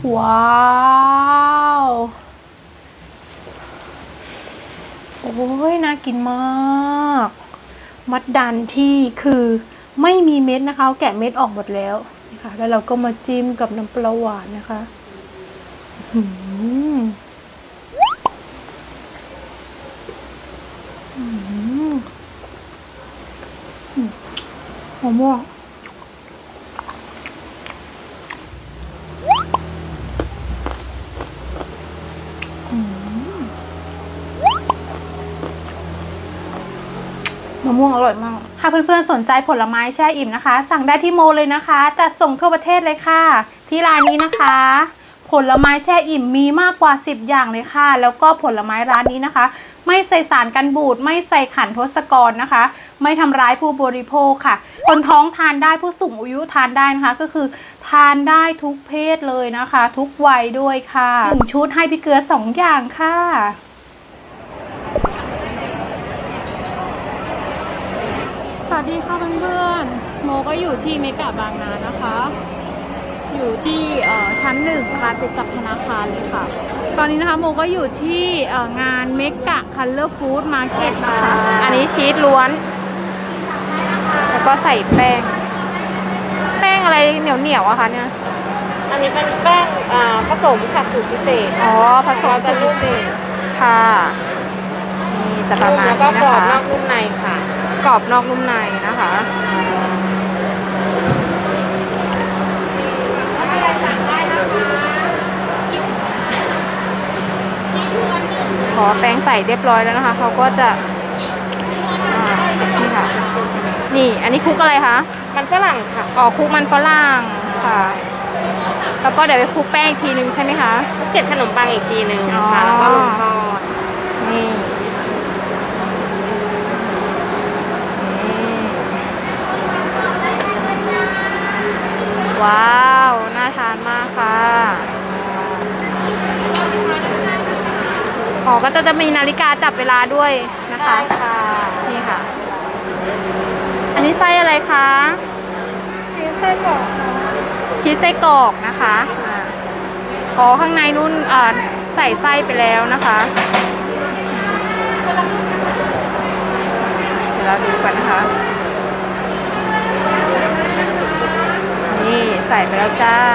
ว้าวโอ้ยน่ากินมากมัดดันที่คือไม่มีเม็ดนะคะแกะเม็ดออกหมดแล้วนะคะแล้วเราก็มาจิ้มกับน้ำปลาหวานนะคะหอมมากมะม่วงอร่อยมากถ้าเพื่อนๆสนใจผลไม้แช่อิ่มนะคะสั่งได้ที่โมเลยนะคะจัดส่งทั่วประเทศเลยค่ะที่ร้านนี้นะคะผลไม้แช่อิ่มมีมากกว่า10อย่างเลยค่ะแล้วก็ผลไม้ร้านนี้นะคะไม่ใส่สารกันบูดไม่ใส่ขันทศกรนะคะไม่ทำร้ายผู้บริโภคค่ะคนท้องทานได้ผู้สูงอายุทานได้นะคะก็คือทานได้ทุกเพศเลยนะคะทุกวัยด้วยค่ะ1ชุดให้พี่เกลือ2อย่างค่ะสวัสดีค่ะเพื่อนๆโมก็อยู่ที่เมกะบางนานะคะอยู่ที่ชั้น1ค่ะติดกับธนาคารเลยค่ะตอนนี้นะคะโมก็อยู่ที่งานเมกะคัลเลอร์ฟู้ดมาร์เก็ตนะคะอันนี้ชีสล้วนแล้วก็ใส่แป้งอะไรเหนียวอะคะเนี่ยอันนี้เป็นแป้งผสมค่ะสูตรพิเศษอ๋อผสมสูตรพิเศษค่ะนี่จะประมาณนี้นะคะแล้วก็กรอบนอกนุ่มในค่ะกรอบนอกนุ่มในนะคะขอแป้งใส่เรียบร้อยแล้วนะคะเขาก็จะนี่ค่ะนี่อันนี้คลุกอะไรคะมันฝรั่งค่ะอ๋อคลุกมันฝรั่งค่ะแล้วก็เดี๋ยวไปคลุกแป้งอีกทีนึงใช่ไหมคะเกล็ดขนมปังอีกทีนึงค่ะแล้วก็ลงทอดนี่ว้าวน่าทานมากค่ะอ๋อก็จะมีนาฬิกาจับเวลาด้วยนะคะนี่ค่ะอันนี้ไส้อะไรคะชีสไส้กรอกชีสไส้กรอกนะคะอ๋อข้างในนุ่นใส่ไส้ไปแล้วนะคะเดี๋ยวเราดูกันนะคะนี่ใส่ไปแล้วจ้า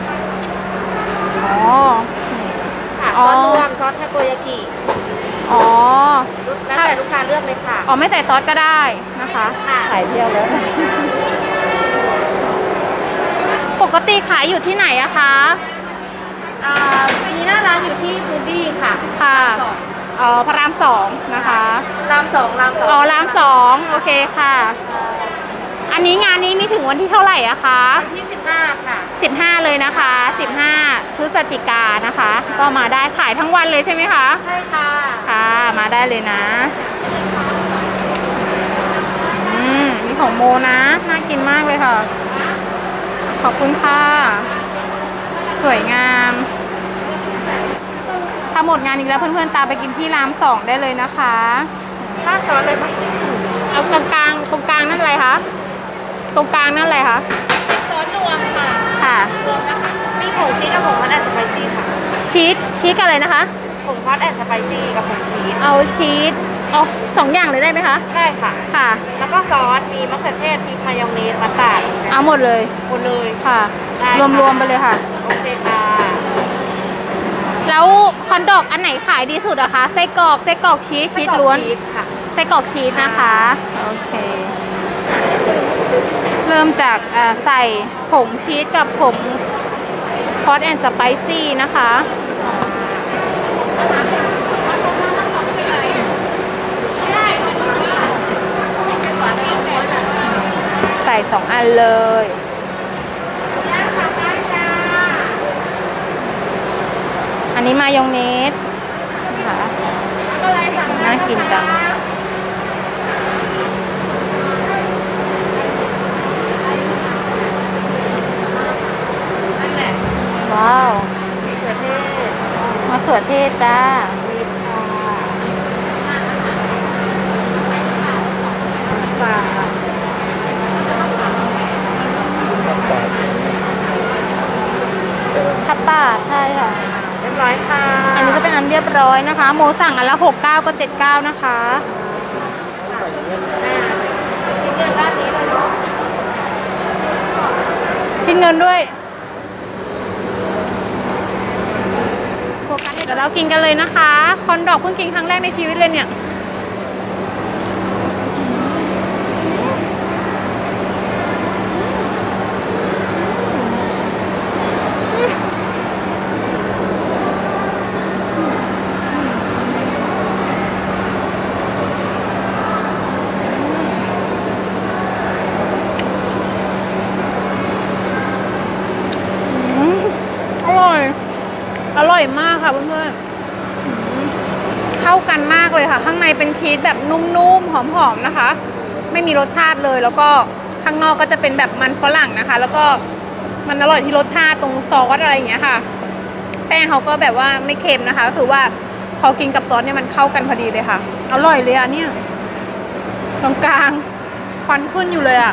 ซอสรวมซอสทาโกยากิอ๋อแล้วแต่ลูกค้าเลือกเลยค่ะอ๋อไม่ใส่ซอสก็ได้นะคะขายเที่ยวแล้วปกติขายอยู่ที่ไหนอะคะมีหน้าร้านอยู่ที่ฟูดี้ค่ะค่ะพระราม2นะคะราม2 อ๋อราม2โอเคค่ะอันนี้งานนี้มีถึงวันที่เท่าไหร่อะคะวันที่15ค่ะ 15เลยนะคะ15พฤศจิกายนนะคะก็มาได้ขายทั้งวันเลยใช่ไหมคะใช่ค่ะค่ะมาได้เลยนะนี่ของโมนะน่ากินมากเลยค่ะขอบคุณค่ะสวยงามถ้าหมดงานอีกแล้วเพื่อนๆตามไปกินที่ราม2ได้เลยนะคะถ้าซอสเลยมั้งเอาตรงกลางนั่นอะไรคะตรงกลางนั่นอะไรคะซอสรวมค่ะค่ะรวมนะคะมีผงชีสกับผงฮอตแอนด์สไปซี่ค่ะชีสกับอะไรนะคะผงฮอตแอนด์สไปซี่กับผงชีสเอาชีสเอา2อย่างเลยได้ไหมคะได้ค่ะค่ะแล้วก็ซอสมีมะเขือเทศมีมายองเนสมัสตาร์ดเอาหมดเลยค่ะรวมไปเลยค่ะโอเคค่ะแล้วคอนดอกอันไหนขายดีสุดอะคะไส้กรอกชีสล้วนไส้กรอกชีสนะคะโอเคเริ่มจากใส่ผงชีสกับผงฮอตแอนด์สไปซี่นะคะใส่2อันเลยอันนี้มายองเนสนะคะน่ากินจังว้าวมะเขือเทศจ้าคัพบาทใช่ค่ะเรียบร้อยค่ะอันนี้ก็เป็นอันเรียบร้อยนะคะ โมสั่งอันละ69ก็79นะคะที่เจอด้านนี้เลยเนาะคิดเงินด้วยเดี๋ยวเรากินกันเลยนะคะ คอนดอกเพิ่งกินครั้งแรกในชีวิตเลยเนี่ย อร่อย อร่อยมากค่ะเพื่อนๆเข้ากันมากเลยค่ะ ข้างในเป็นชีสแบบนุ่มๆ หอมๆ นะคะ ไม่มีรสชาติเลย แล้วก็ข้างนอกก็จะเป็นแบบมันฝรั่งนะคะ แล้วก็มันอร่อยที่รสชาติตรงซอสอะไรอย่างเงี้ยค่ะ แป้งเขาก็แบบว่าไม่เค็มนะคะ ก็คือว่าพอกินกับซอสเนี่ยมันเข้ากันพอดีเลยค่ะ อร่อยเลยอ่ะเนี่ยตรงกลางควันขึ้นอยู่เลยอ่ะ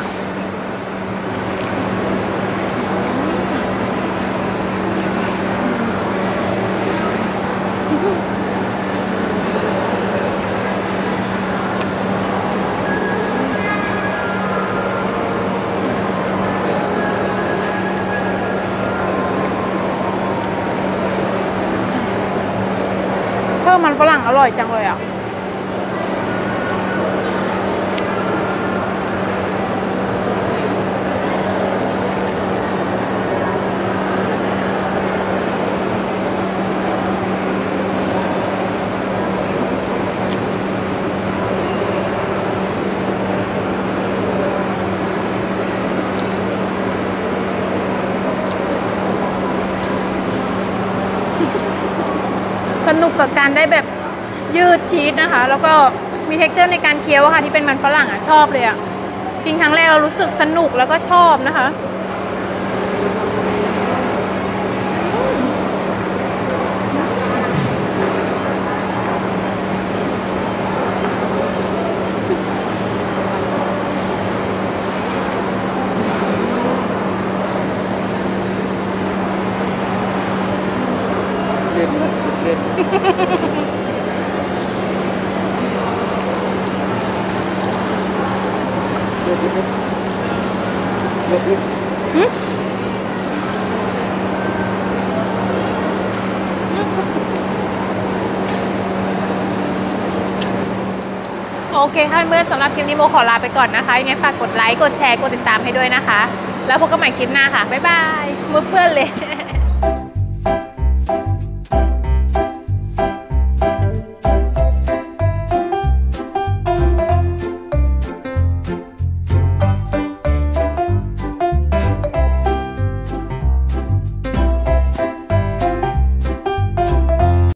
เพิ่มมันฝรั่งอร่อยจังเลยอ่ะ สนุกกับการได้แบบยืดชีสนะคะ แล้วก็มีเท็กเจอร์ในการเคี้ยวอะค่ะที่เป็นมันฝรั่งอ่ะชอบเลยอ่ะกินครั้งแรกเรารู้สึกสนุกแล้วก็ชอบนะคะโอเคค่ะเพื่อนสำหรับคลิปนี้โมขอลาไปก่อนนะคะยังไงฝากกดไลค์กดแชร์กดติดตามให้ด้วยนะคะแล้วพบกันใหม่คลิปหน้าค่ะบ๊ายบายมือเปื้อนเลย